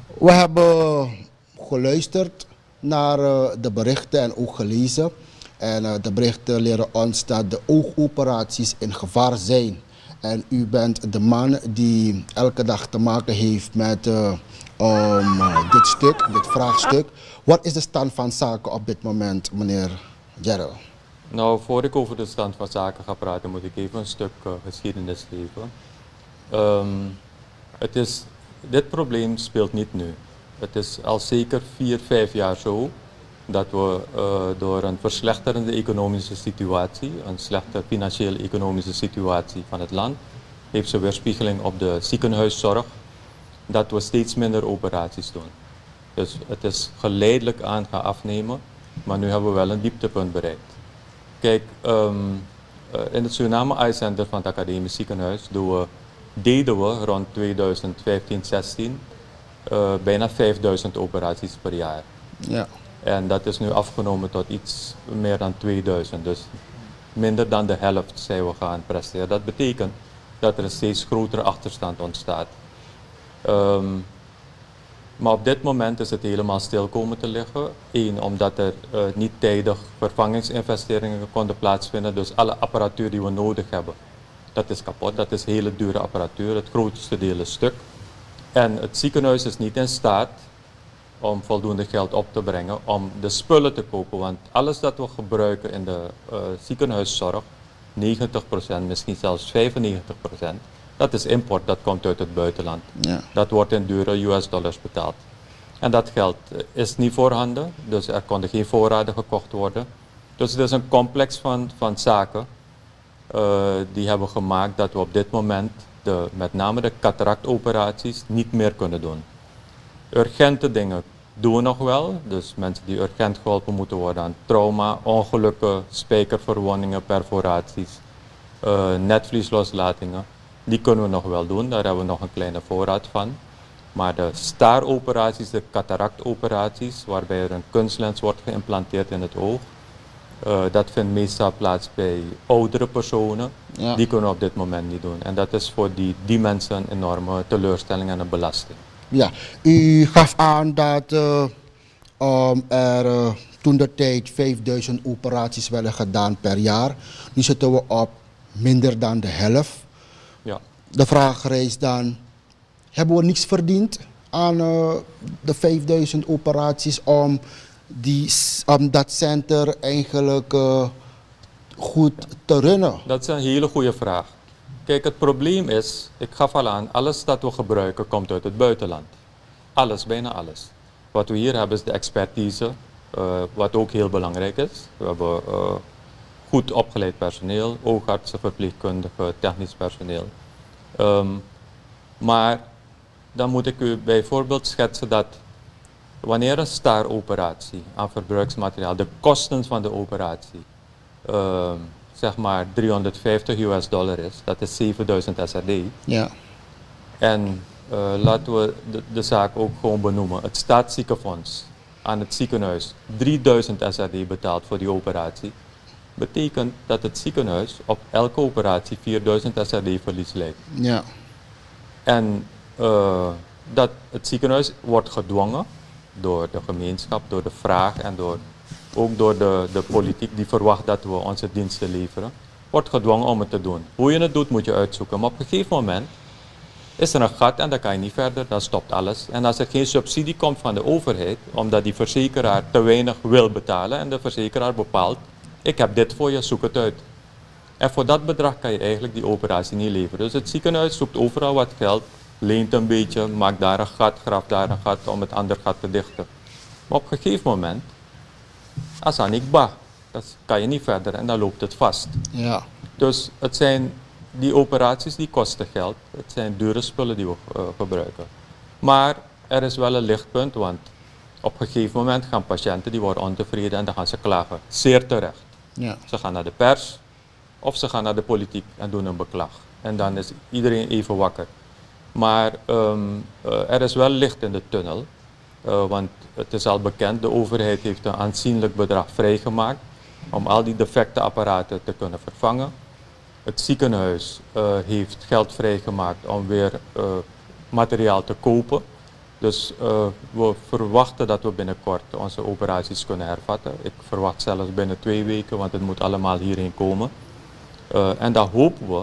We hebben geluisterd naar de berichten en ook gelezen. En de berichten leren ons dat de oogoperaties in gevaar zijn. En u bent de man die elke dag te maken heeft met dit stuk, dit vraagstuk. Wat is de stand van zaken op dit moment, meneer Gerald? Nou, voor ik over de stand van zaken ga praten, moet ik even een stuk geschiedenis geven. Dit probleem speelt niet nu. Het is al zeker 4, 5 jaar zo dat we door een verslechterende economische situatie, een slechte financiële economische situatie van het land, heeft ze weerspiegeling op de ziekenhuiszorg, dat we steeds minder operaties doen. Dus het is geleidelijk aan gaan afnemen, maar nu hebben we wel een dieptepunt bereikt. Kijk, in het Suriname Eye Center van het Academisch Ziekenhuis deden we rond 2015-16 bijna 5000 operaties per jaar. Ja. En dat is nu afgenomen tot iets meer dan 2000. Dus minder dan de helft zijn we gaan presteren. Dat betekent dat er een steeds grotere achterstand ontstaat. Maar op dit moment is het helemaal stil komen te liggen. Eén, omdat er niet tijdig vervangingsinvesteringen konden plaatsvinden. Dus alle apparatuur die we nodig hebben, dat is kapot. Dat is hele dure apparatuur. Het grootste deel is stuk. En het ziekenhuis is niet in staat om voldoende geld op te brengen om de spullen te kopen. Want alles dat we gebruiken in de ziekenhuiszorg, 90%, misschien zelfs 95%, dat is import, dat komt uit het buitenland. Ja. Dat wordt in dure US-dollars betaald. En dat geld is niet voorhanden, dus er konden geen voorraden gekocht worden. Dus het is een complex van zaken die hebben gemaakt dat we op dit moment met name de cataractoperaties niet meer kunnen doen. Urgente dingen doen we nog wel, dus mensen die urgent geholpen moeten worden aan trauma, ongelukken, spijkerverwondingen, perforaties, netvlieslosslatingen, die kunnen we nog wel doen, daar hebben we nog een kleine voorraad van. Maar de staaroperaties, de cataractoperaties, waarbij er een kunstlens wordt geïmplanteerd in het oog, dat vindt meestal plaats bij oudere personen. Ja. Die kunnen we op dit moment niet doen. En dat is voor die mensen een enorme teleurstelling en een belasting. Ja, u gaf aan dat er toen de tijd 5000 operaties werden gedaan per jaar. Nu zitten we op minder dan de helft. Ja. De vraag rijst dan, hebben we niks verdiend aan de 5000 operaties om dat center eigenlijk goed te runnen? Dat is een hele goede vraag. Kijk, het probleem is, ik gaf al aan, alles dat we gebruiken komt uit het buitenland. Alles, bijna alles. Wat we hier hebben is de expertise, wat ook heel belangrijk is. We hebben goed opgeleid personeel, oogartsen, verpleegkundigen, technisch personeel. Maar dan moet ik u bijvoorbeeld schetsen dat wanneer een staaroperatie aan verbruiksmateriaal, de kosten van de operatie, zeg maar $350 is, dat is 7000 SRD. Ja. En laten we de zaak ook gewoon benoemen. Het Staatsziekenfonds aan het ziekenhuis 3000 SRD betaalt voor die operatie. Betekent dat het ziekenhuis op elke operatie 4000 SRD verlies leidt. Ja. En dat het ziekenhuis wordt gedwongen door de gemeenschap, door de vraag en ook door de politiek die verwacht dat we onze diensten leveren, wordt gedwongen om het te doen. Hoe je het doet moet je uitzoeken, maar op een gegeven moment is er een gat en dan kan je niet verder, dan stopt alles. En als er geen subsidie komt van de overheid, omdat die verzekeraar te weinig wil betalen en de verzekeraar bepaalt, ik heb dit voor je, zoek het uit. En voor dat bedrag kan je eigenlijk die operatie niet leveren. Dus het ziekenhuis zoekt overal wat geld, leent een beetje, maakt daar een gat, graaft daar een gat om het andere gat te dichten. Maar op een gegeven moment, als aan ik ba, dan kan je niet verder en dan loopt het vast. Ja. Dus het zijn die operaties die kosten geld, het zijn dure spullen die we gebruiken. Maar er is wel een lichtpunt, want op een gegeven moment gaan patiënten die worden ontevreden en dan gaan ze klagen. Zeer terecht. Ja. Ze gaan naar de pers of ze gaan naar de politiek en doen een beklag. En dan is iedereen even wakker. Maar er is wel licht in de tunnel, want het is al bekend, de overheid heeft een aanzienlijk bedrag vrijgemaakt om al die defecte apparaten te kunnen vervangen. Het ziekenhuis heeft geld vrijgemaakt om weer materiaal te kopen. Dus we verwachten dat we binnenkort onze operaties kunnen hervatten. Ik verwacht zelfs binnen 2 weken, want het moet allemaal hierheen komen. En dan hopen we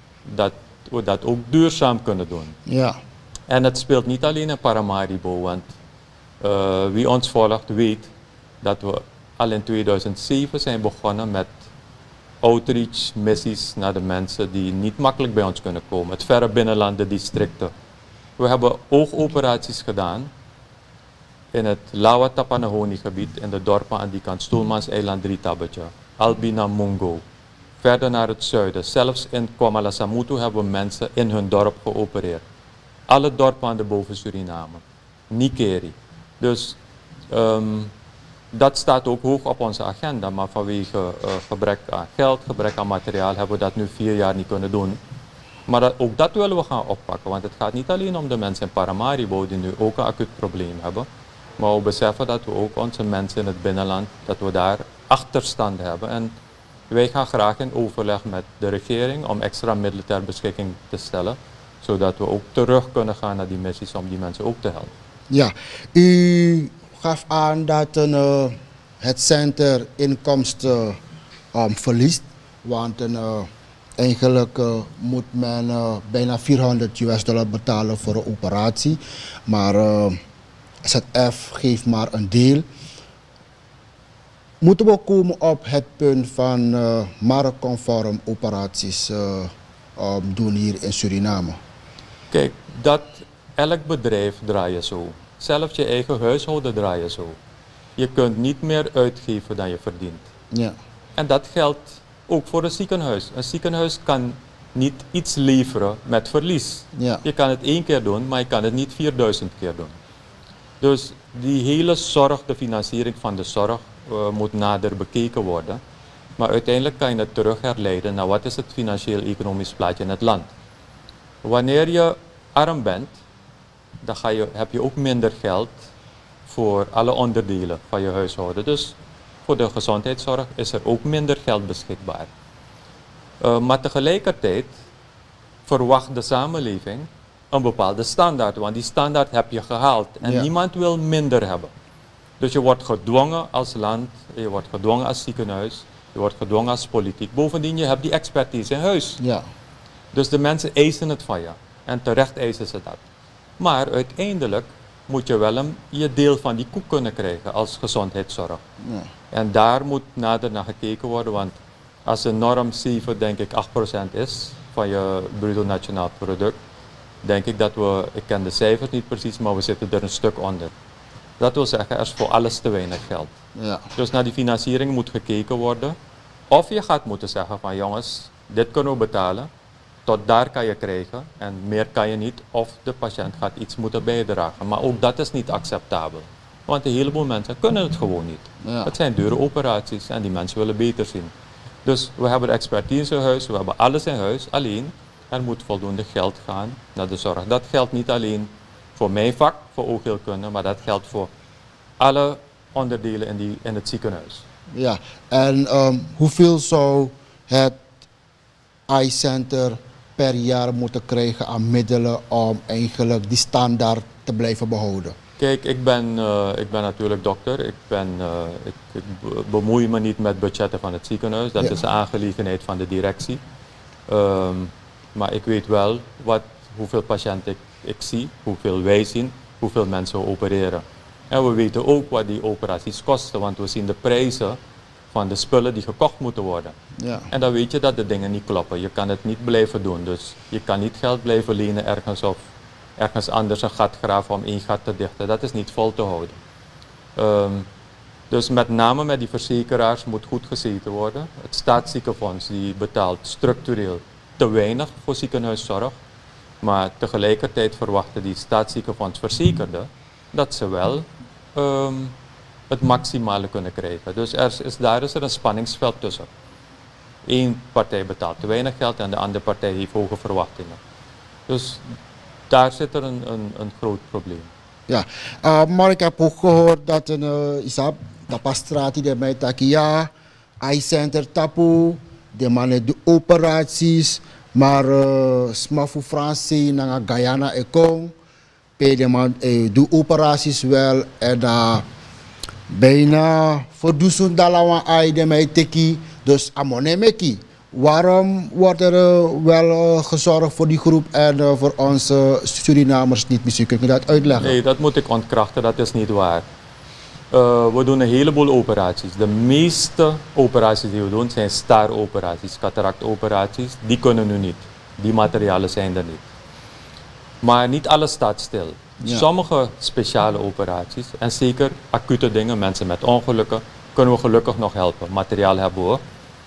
dat ook duurzaam kunnen doen. Ja. En het speelt niet alleen in Paramaribo, want wie ons volgt weet dat we al in 2007 zijn begonnen met outreach missies naar de mensen die niet makkelijk bij ons kunnen komen. Het verre binnenland, de districten. We hebben oogoperaties gedaan in het Lawa Tapanahoni gebied, in de dorpen aan die kant, Stoelmanseiland 3 Tabbetje, Albina Mungo. Verder naar het zuiden, zelfs in Kwamala Samutu hebben we mensen in hun dorp geopereerd. Alle dorpen aan de boven Suriname, Nikeri. Dus dat staat ook hoog op onze agenda, maar vanwege gebrek aan geld, gebrek aan materiaal hebben we dat nu 4 jaar niet kunnen doen. Maar ook dat willen we gaan oppakken, want het gaat niet alleen om de mensen in Paramaribo die nu ook een acuut probleem hebben. Maar we beseffen dat we ook onze mensen in het binnenland, dat we daar achterstand hebben. En wij gaan graag in overleg met de regering om extra middelen ter beschikking te stellen, zodat we ook terug kunnen gaan naar die missies om die mensen ook te helpen. Ja, u gaf aan dat het center inkomsten verliest, want eigenlijk moet men bijna $400 betalen voor een operatie, maar ZF geeft maar een deel. Moeten we komen op het punt van marktconform operaties doen hier in Suriname? Kijk, elk bedrijf draai je zo. Zelfs je eigen huishouden draai je zo. Je kunt niet meer uitgeven dan je verdient. Ja. En dat geldt ook voor een ziekenhuis. Een ziekenhuis kan niet iets leveren met verlies. Ja. Je kan het 1 keer doen, maar je kan het niet 4000 keer doen. Dus die hele zorg, de financiering van de zorg, moet nader bekeken worden. Maar uiteindelijk kan je het terug herleiden naar wat is het financieel-economisch plaatje in het land. Wanneer je arm bent, dan heb je ook minder geld voor alle onderdelen van je huishouden. Dus voor de gezondheidszorg is er ook minder geld beschikbaar. Maar tegelijkertijd verwacht de samenleving een bepaalde standaard, want die standaard heb je gehaald en niemand wil minder hebben. Dus je wordt gedwongen als land, je wordt gedwongen als ziekenhuis, je wordt gedwongen als politiek. Bovendien, je hebt die expertise in huis. Ja. Dus de mensen eisen het van je en terecht eisen ze dat. Maar uiteindelijk moet je wel je deel van die koek kunnen krijgen als gezondheidszorg. Ja. En daar moet nader naar gekeken worden, want als de norm 7, denk ik 8% is van je bruto nationaal product, denk ik dat ik ken de cijfers niet precies, maar we zitten er een stuk onder. Dat wil zeggen, er is voor alles te weinig geld. Ja. Dus naar die financiering moet gekeken worden. Of je gaat moeten zeggen van jongens, dit kunnen we betalen, tot daar kan je krijgen en meer kan je niet. Of de patiënt gaat iets moeten bijdragen. Maar ook dat is niet acceptabel. Want een heleboel mensen kunnen het gewoon niet. Ja. Het zijn dure operaties en die mensen willen beter zien. Dus we hebben de expertise in huis, we hebben alles in huis. Alleen, er moet voldoende geld gaan naar de zorg. Dat geldt niet alleen voor mijn vak, voor oogheelkunde, maar dat geldt voor alle onderdelen in het ziekenhuis. Ja, en hoeveel zou het Eye Center per jaar moeten krijgen aan middelen om eigenlijk die standaard te blijven behouden? Kijk, ik ben natuurlijk dokter. Ik bemoei me niet met budgetten van het ziekenhuis. Dat is een aangelegenheid van de directie. Maar ik weet wel hoeveel patiënten ik zie, hoeveel wij zien, hoeveel mensen we opereren. En we weten ook wat die operaties kosten, want we zien de prijzen van de spullen die gekocht moeten worden. Ja. En dan weet je dat de dingen niet kloppen. Je kan het niet blijven doen. Dus je kan niet geld blijven lenen ergens of ergens anders een gat graven om 1 gat te dichten. Dat is niet vol te houden. Dus met name met die verzekeraars moet goed gezeten worden. Het staatsziekenfonds die betaalt structureel te weinig voor ziekenhuiszorg. Maar tegelijkertijd verwachten die staatsziekenfondsverzekerden dat ze wel het maximale kunnen krijgen. Dus daar is er een spanningsveld tussen. Eén partij betaalt te weinig geld en de andere partij heeft hoge verwachtingen. Dus daar zit er een groot probleem. Ja, maar ik heb ook gehoord dat de pastrati de mij takia, Eye Center tapu, de mannen de operaties, maar smafu Fransi naar Guyana ekong. man, doe operaties wel en bijna voor duizend dollar aan de mij teki, dus amonemeki. Waarom wordt er wel gezorgd voor die groep en voor onze Surinamers niet? Misschien kun je dat uitleggen? Nee, dat moet ik ontkrachten, dat is niet waar. We doen een heleboel operaties. De meeste operaties die we doen zijn STAR-operaties, cataractoperaties. Die kunnen nu niet. Die materialen zijn er niet. Maar niet alles staat stil. Ja. Sommige speciale operaties en zeker acute dingen, mensen met ongelukken, kunnen we gelukkig nog helpen. Materiaal hebben we.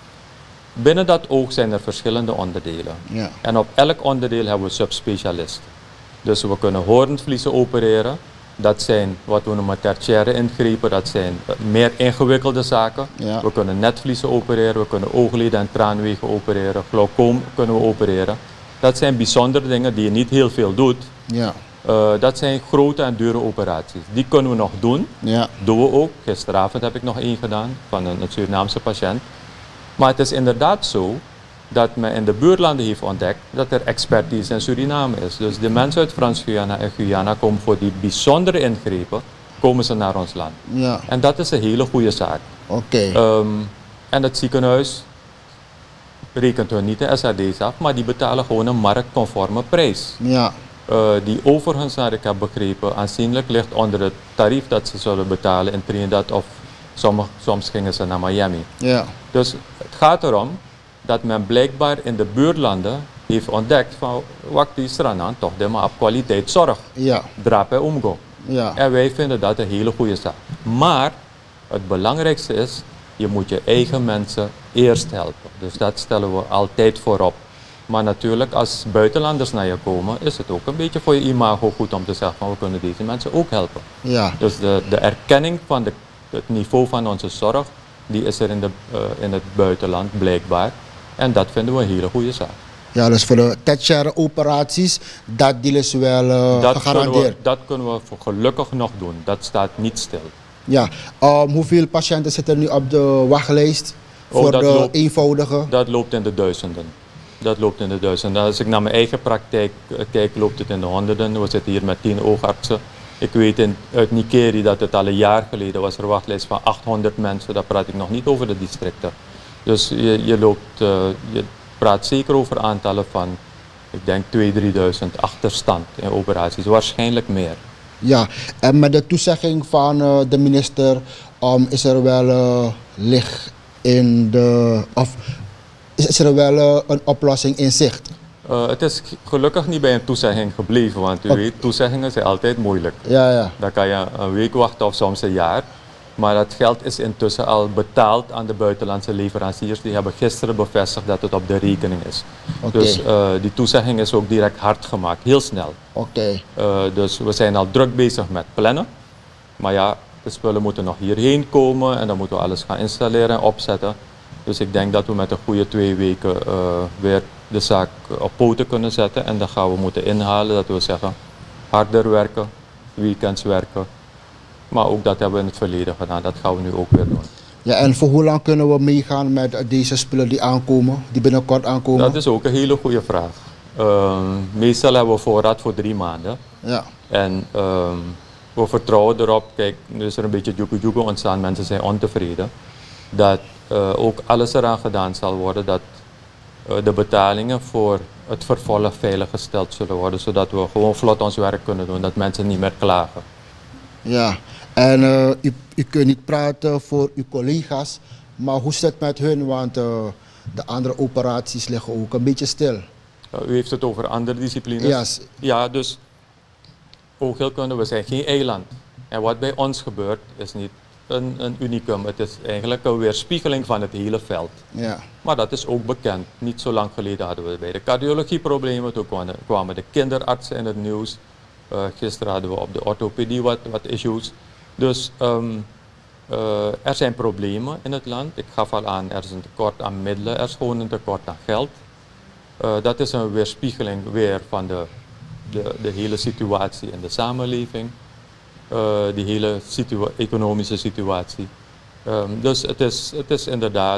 Binnen dat oog zijn er verschillende onderdelen. Ja. En op elk onderdeel hebben we subspecialisten. Dus we kunnen hoornvliezen opereren. Dat zijn wat we noemen tertiaire ingrepen, dat zijn meer ingewikkelde zaken. Ja. We kunnen netvliezen opereren, we kunnen oogleden en traanwegen opereren, glaucoom kunnen we opereren. Dat zijn bijzondere dingen die je niet heel veel doet. Ja. Dat zijn grote en dure operaties. Die kunnen we nog doen. Ja. Doen we ook. Gisteravond heb ik nog één gedaan van een Surinaamse patiënt. Maar het is inderdaad zo dat men in de buurlanden heeft ontdekt dat er expertise in Suriname is. Dus de mensen uit Frans-Guyana en Guyana komen voor die bijzondere ingrepen, komen ze naar ons land. Ja. En dat is een hele goede zaak. Oké. En het ziekenhuis rekent hun niet de SRD's af, maar die betalen gewoon een marktconforme prijs. Ja. Die overigens, naar ik heb begrepen, aanzienlijk ligt onder het tarief dat ze zullen betalen in Trinidad of soms gingen ze naar Miami. Ja. Dus het gaat erom dat men blijkbaar in de buurlanden heeft ontdekt van wat die stranan toch de maar op kwaliteit zorg. Ja. Drape omgo. Ja. En wij vinden dat een hele goede zaak. Maar het belangrijkste is, je moet je eigen mensen eerst helpen. Dus dat stellen we altijd voorop. Maar natuurlijk, als buitenlanders naar je komen, is het ook een beetje voor je imago goed om te zeggen van we kunnen deze mensen ook helpen. Ja. Dus de erkenning van het niveau van onze zorg, die is er in het buitenland blijkbaar. En dat vinden we een hele goede zaak. Ja, dus voor de tertiaire operaties, dat deel is wel gegarandeerd. Dat kunnen we gelukkig nog doen. Dat staat niet stil. Ja. Hoeveel patiënten zitten nu op de wachtlijst voor de eenvoudige? Dat loopt in de duizenden. Dat loopt in de duizenden. Als ik naar mijn eigen praktijk kijk, loopt het in de honderden. We zitten hier met 10 oogartsen. Ik weet uit Nikeri dat het al een jaar geleden was een wachtlijst van 800 mensen. Daar praat ik nog niet over de districten. Dus je praat zeker over aantallen van, ik denk 2.000-3.000 achterstand in operaties. Waarschijnlijk meer. Ja, en met de toezegging van de minister is er wel licht in de... Of is er wel een oplossing in zicht? Het is gelukkig niet bij een toezegging gebleven, want u weet, toezeggingen zijn altijd moeilijk. Ja, ja. Dan kan je een week wachten of soms een jaar. Maar dat geld is intussen al betaald aan de buitenlandse leveranciers. Die hebben gisteren bevestigd dat het op de rekening is. Okay. Dus die toezegging is ook direct hard gemaakt, heel snel. Oké. Dus we zijn al druk bezig met plannen. Maar ja, de spullen moeten nog hierheen komen en dan moeten we alles gaan installeren en opzetten. Dus ik denk dat we met een goede 2 weken weer de zaak op poten kunnen zetten. En dan gaan we moeten inhalen, dat we zeggen, harder werken, weekends werken. Maar ook dat hebben we in het verleden gedaan, dat gaan we nu ook weer doen. Ja, en voor hoe lang kunnen we meegaan met deze spullen die aankomen, die binnenkort aankomen? Dat is ook een hele goede vraag. Meestal hebben we voorraad voor 3 maanden. Ja. En we vertrouwen erop, kijk, nu is er een beetje joegoe ontstaan, mensen zijn ontevreden. Dat ook alles eraan gedaan zal worden dat de betalingen voor het vervolg veiliggesteld zullen worden, zodat we gewoon vlot ons werk kunnen doen, dat mensen niet meer klagen. Ja, en u kunt niet praten voor uw collega's, maar hoe zit het met hun, want de andere operaties liggen ook een beetje stil. U heeft het over andere disciplines? Yes. Ja, dus oogheelkunde, we zijn geen eiland. En wat bij ons gebeurt is niet een unicum, het is eigenlijk een weerspiegeling van het hele veld. Ja. Maar dat is ook bekend. Niet zo lang geleden hadden we bij de cardiologie problemen, toen kwamen de kinderartsen in het nieuws. Gisteren hadden we op de orthopedie wat issues. Dus er zijn problemen in het land. Ik gaf al aan, er is een tekort aan middelen, er is gewoon een tekort aan geld. Dat is een weerspiegeling weer van de hele situatie in de samenleving. Die hele economische situatie. Dus het is inderdaad,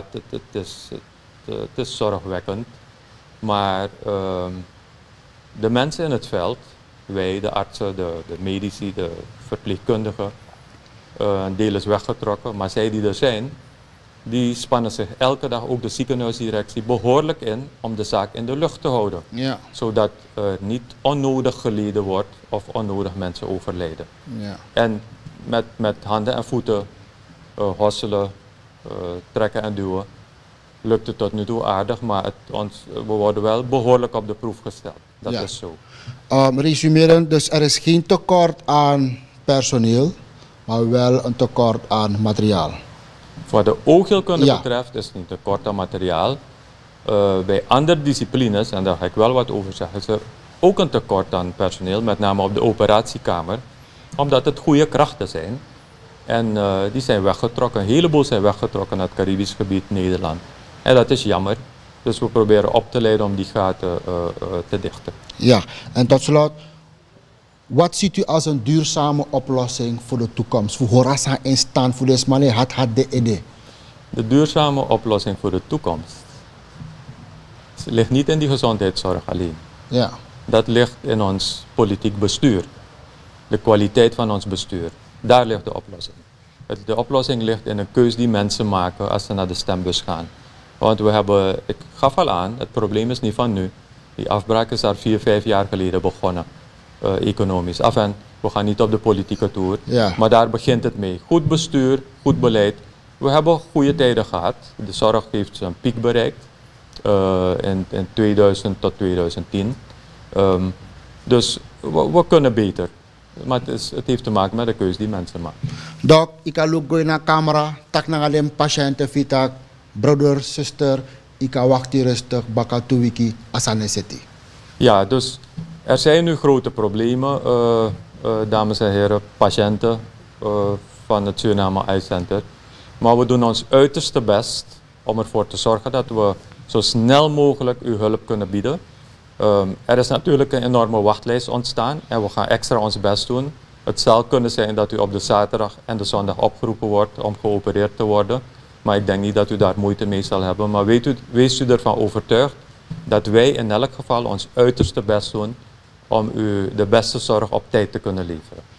het is zorgwekkend. Maar de mensen in het veld wij, de artsen, de medici, de verpleegkundigen. Een deel is weggetrokken, maar zij die er zijn, die spannen zich elke dag, ook de ziekenhuisdirectie, behoorlijk in om de zaak in de lucht te houden. Ja. Zodat niet onnodig geleden wordt of onnodig mensen overlijden. Ja. En met handen en voeten hosselen, trekken en duwen, lukt het tot nu toe aardig, maar we worden wel behoorlijk op de proef gesteld. Dat Ja. is zo. Resumerend, dus er is geen tekort aan personeel, maar wel een tekort aan materiaal. Wat de oogheelkunde Ja. betreft is het niet tekort aan materiaal. Bij andere disciplines, en daar ga ik wel wat over zeggen, is er ook een tekort aan personeel, met name op de operatiekamer, omdat het goede krachten zijn. En die zijn weggetrokken, een heleboel zijn weggetrokken naar het Caribisch gebied, Nederland. En dat is jammer. Dus we proberen op te leiden om die gaten te dichten. Ja, en tot slot, wat ziet u als een duurzame oplossing voor de toekomst? Voor Horasa in stand, voor deze manier had de idee. De duurzame oplossing voor de toekomst ligt niet in die gezondheidszorg alleen. Ja. Dat ligt in ons politiek bestuur. De kwaliteit van ons bestuur. Daar ligt de oplossing. De oplossing ligt in een keus die mensen maken als ze naar de stembus gaan. Want ik gaf al aan, het probleem is niet van nu. Die afbraak is daar 4, 5 jaar geleden begonnen, economisch. En we gaan niet op de politieke toer, Ja. maar daar begint het mee. Goed bestuur, goed beleid. We hebben goede tijden gehad. De zorg heeft zijn piek bereikt in 2000 tot 2010. Dus we kunnen beter. Maar het heeft te maken met de keuze die mensen maken. Dok, ik kan ook naar de camera, tak naar alleen patiënten, vitak, broeder, zuster, ik kan wachten rustig, bakatu wiki, asane city. Ja, dus er zijn nu grote problemen, dames en heren, patiënten van het Suriname Eye Center. Maar we doen ons uiterste best om ervoor te zorgen dat we zo snel mogelijk uw hulp kunnen bieden. Er is natuurlijk een enorme wachtlijst ontstaan en we gaan extra ons best doen. Het zal kunnen zijn dat u op de zaterdag en de zondag opgeroepen wordt om geopereerd te worden. Maar ik denk niet dat u daar moeite mee zal hebben. Maar wees u ervan overtuigd dat wij in elk geval ons uiterste best doen om u de beste zorg op tijd te kunnen leveren.